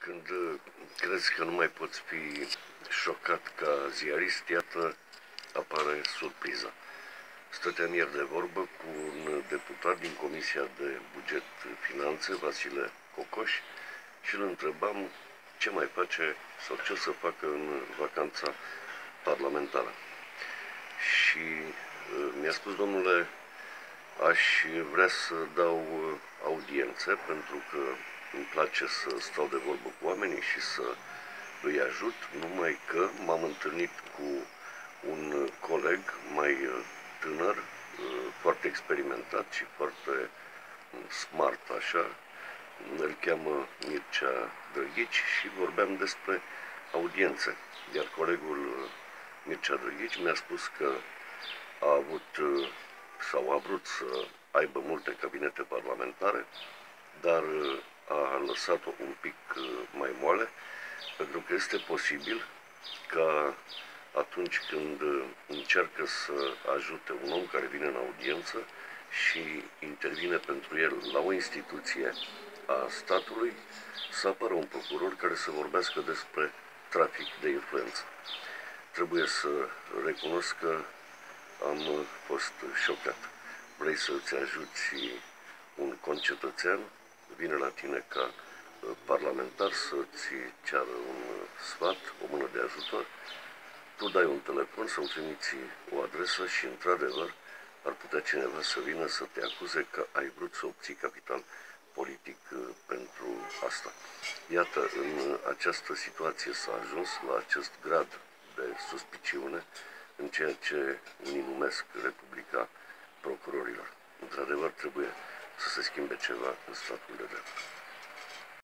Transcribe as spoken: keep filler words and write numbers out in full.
Când uh, crezi că nu mai poți fi șocat ca ziarist, iată, apare surpriza. Stăteam ieri de vorbă cu un deputat din Comisia de Buget Finanțe, Vasile Cocoș, și îl întrebam ce mai face sau ce o să facă în vacanța parlamentară. Și uh, mi-a spus: domnule, aș vrea să dau audiențe pentru că îmi place să stau de vorbă cu oamenii și să îi ajut, numai că m-am întâlnit cu un coleg mai tânăr, foarte experimentat și foarte smart, așa, îl cheamă Mircea Drăghici, și vorbeam despre audiențe. Iar colegul Mircea Drăghici mi-a spus că a avut sau a vrut să aibă multe cabinete parlamentare, dar a lăsat-o un pic mai moale, pentru că este posibil ca atunci când încearcă să ajute un om care vine în audiență și intervine pentru el la o instituție a statului, să apară un procuror care să vorbească despre trafic de influență. Trebuie să recunosc că am fost șocat. Vrei să-ți ajuți un concetățean, vine la tine ca parlamentar să-ți ceară un sfat, o mână de ajutor, tu dai un telefon sau trimiți o adresă și, într-adevăr, ar putea cineva să vină să te acuze că ai vrut să obții capital politic pentru asta. Iată, în această situație s-a ajuns la acest grad de suspiciune în ceea ce unii numesc Republica Procurorilor. Într-adevăr, trebuie să se schimbe ceva în statul de drept.